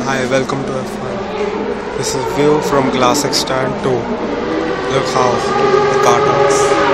Hi, welcome to F1. This is view from Classic Stand 2. Look how the car turns.